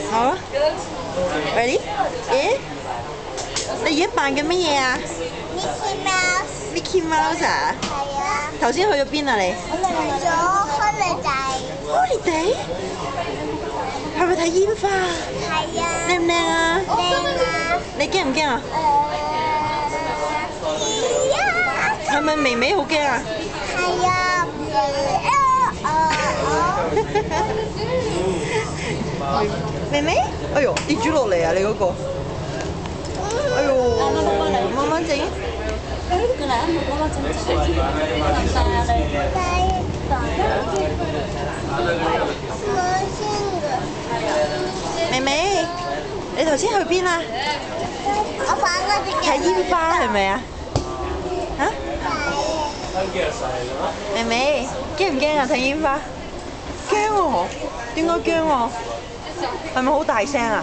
好啊 ，ready？咦？你而家扮緊乜嘢啊 Mickey Mouse。 ？Mickey Mouse 啊？ 係啊。 頭先去咗邊啊你去咗 holiday。 ？Holiday？係咪睇煙花？ 係啊。 靚唔靚啊？ 靚啊。 你驚唔驚啊？ 係啊。 係咪微微好驚啊？ 係啊。 微微？哎呦，跌咗落嚟啊！你嗰個，哎呦，慢慢整。 過嚟啊！媽媽整整，大啊你。 微微，你頭先去邊啊？ 我反嗰隻睇煙花係咪啊？嚇？微微，驚唔驚啊？睇煙花？驚喎！點解驚喎？係咪好大聲啊？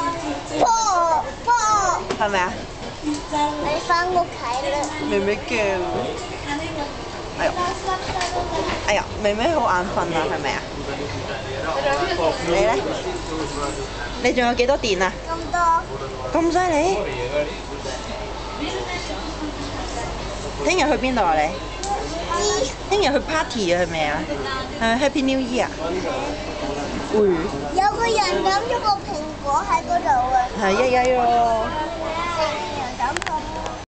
係咪啊？ 你翻屋企啦。 微微驚。哎呀！哎呀，微微好眼瞓啊，係咪啊？你咧？你仲有幾多電啊？ 咁多。 咁犀利？聽日去邊度啊你？聽日去 party 啊係咪啊？係咪 Happy New Year 啊？會。 有個人抌咗個蘋果喺嗰度啊。 係一咯。